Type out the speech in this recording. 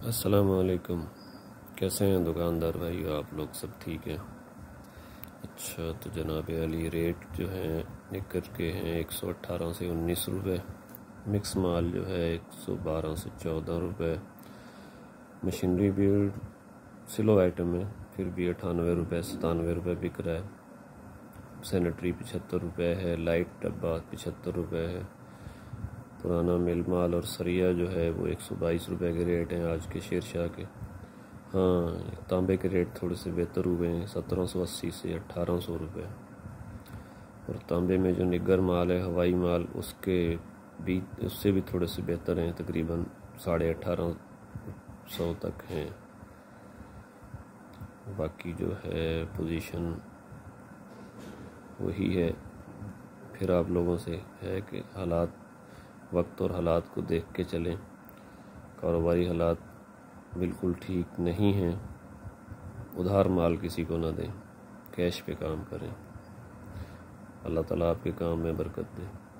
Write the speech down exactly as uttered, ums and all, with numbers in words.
अस्सलामुअलैकुम। कैसे हैं दुकानदार भाई, आप लोग सब ठीक हैं? अच्छा, तो जनाब अली रेट जो है निकर के हैं एक सौ अट्ठारह से उन्नीस रुपये, मिक्स माल जो है एक सौ बारह से चौदह रुपये, मशीनरी बिल्ड सिलो आइटम है फिर भी अठानवे रुपये सतानवे रुपये बिक रहा है। सैनिटरी पचहत्तर रुपये है, लाइट डब्बा पचहत्तर रुपये है, पुराना मिल माल और सरिया जो है वो एक सौ बाईस रुपये के रेट हैं आज के शेरशाह के। हाँ, तांबे के रेट थोड़े से बेहतर हुए हैं, सत्रह सौ अस्सी से अट्ठारह सौ रुपये। और तांबे में जो निगर माल है, हवाई माल, उसके भी उससे भी थोड़े से बेहतर हैं, तकरीबन साढ़े अट्ठारह सौ तक हैं। बाकी जो है पोजीशन वही है। फिर आप लोगों से है कि हालात, वक्त और हालात को देख के चलें। कारोबारी हालात बिल्कुल ठीक नहीं हैं। उधार माल किसी को ना दें, कैश पे काम करें। अल्लाह ताला आपके काम में बरकत दे।